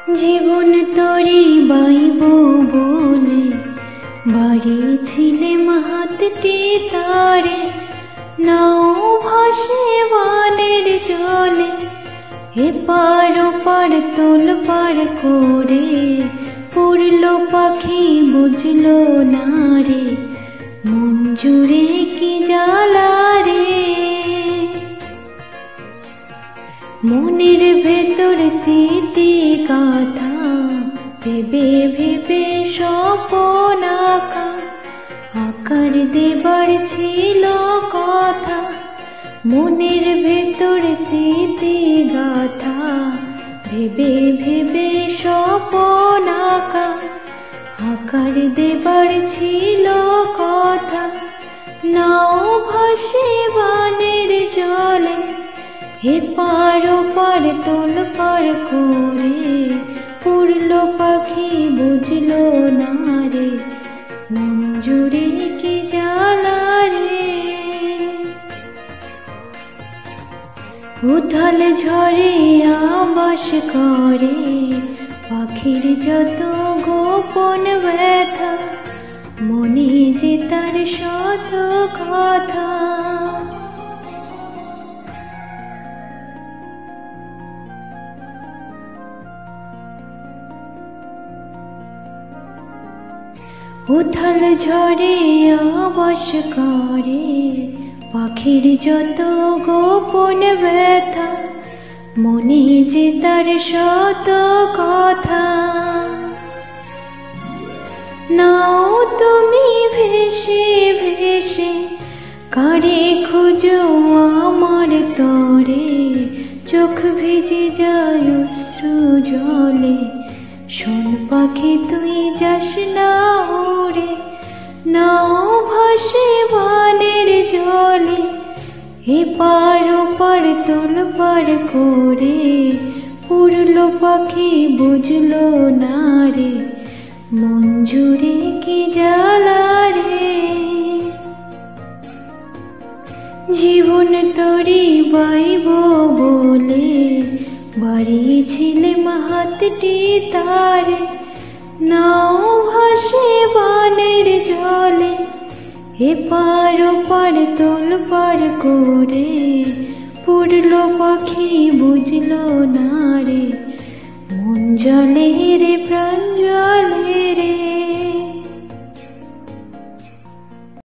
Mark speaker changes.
Speaker 1: জীবন তরি বাইব বলে বাড়িছিলে মাহাতটি তারে, নাও ভাসে বানের জলে, এপার ওপার তোল পার করে, পড়ল পাখি বুঝলো না রে, মন জুড়ে কি জ্বালা রে। মনের ভেতর স্মৃতি গাথা, ভেবে ভেবে স্বপ্ন আঁকা, আকার দেবার ছিল কথা। মনের ভেতর স্মৃতি গাথা, ভেবে ভেবে স্বপ্ন আঁকা, আকার দেবার ছিল কথা। নাও ভাসে বানের জলে, এপার ওপার তোল পার করে, পড়ল পাখি বুঝলো না রে, মন জুড়ে কি জ্বালা রে। উথাল ঝড়ে আবাস করে, পাখির যত গোপন ব্যথা, মনে যে তার শত কথা। উথাল ঝড়ে আবাস করে, পাখির যত গোপন ব্যথা, মনে যে তার শত কথা। নাও তুমি ভেসে ভেসে, কারে খুঁজো আমার তরে, চোখ ভিজে যায় অশ্রু জলে, শোন পাখি তুই যাস না উড়ে। নাও ভাসে বানের জলে, এপার ওপার তোল পার করে, পড়ল পাখি বুঝলো না রে, মন জুড়ে কি জ্বালা রে। জীবন তরি বাইব বলে বাড়িছিলে মাহাতটি তারে, নাও ভাসে বানের জলে, এপার ওপার তোল পার করে, পড়ল পাখি বুঝলো না রে, মন জলে রে প্রাণ জলে রে।